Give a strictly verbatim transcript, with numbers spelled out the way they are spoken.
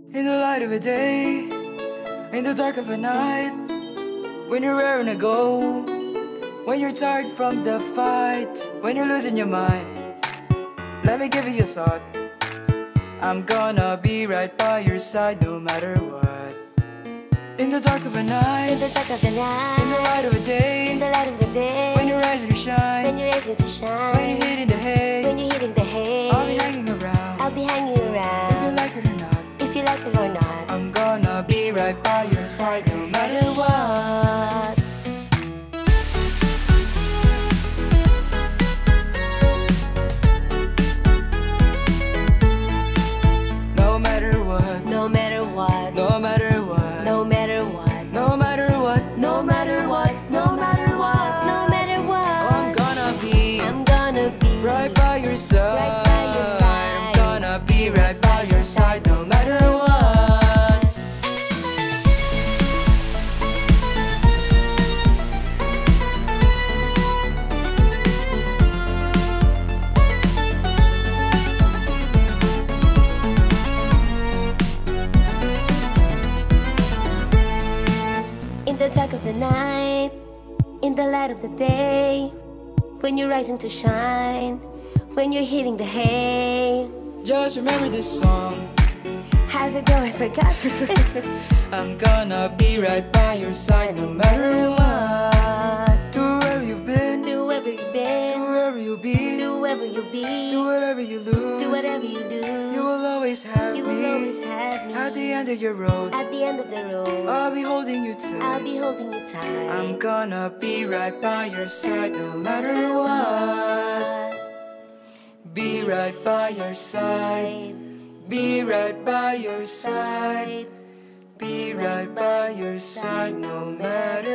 In the light of a day, in the dark of a night, when you're raring to go, when you're tired from the fight, when you're losing your mind, let me give you a thought. I'm gonna be right by your side no matter what. In the dark of a night, In the dark of the night, in the light of a day, in the light of the day, when you're rising to shine, when you're rising to shine, when you're hitting the hay, when you're hitting the hay, I'll be hanging around. I'll be hanging If you around. like it or not, If you like it or not, I'm gonna be right by your side no matter what. No matter what, no matter what, no matter what, no matter what, no matter what, no matter what, no matter what, no matter I'm what, gonna be I'm gonna be right by your side. right by your side. I'm gonna be right by your side no matter what. In the dark of the night, in the light of the day, when you're rising to shine, when you're hitting the hay. Just remember this song. How's it go? I forgot. I'm gonna be right by your side no matter what. Do wherever you've been, Do wherever you've do been, wherever you'll be, do wherever you'll be, do whatever you lose. do whatever you do. You will always have You me will always have me at the end of your road. at the end of the road. I'll be holding you tight. I'll be holding you tight. I'm gonna be right by your side no matter what. Be right by your side. Be right by your side. Be right by your side no matter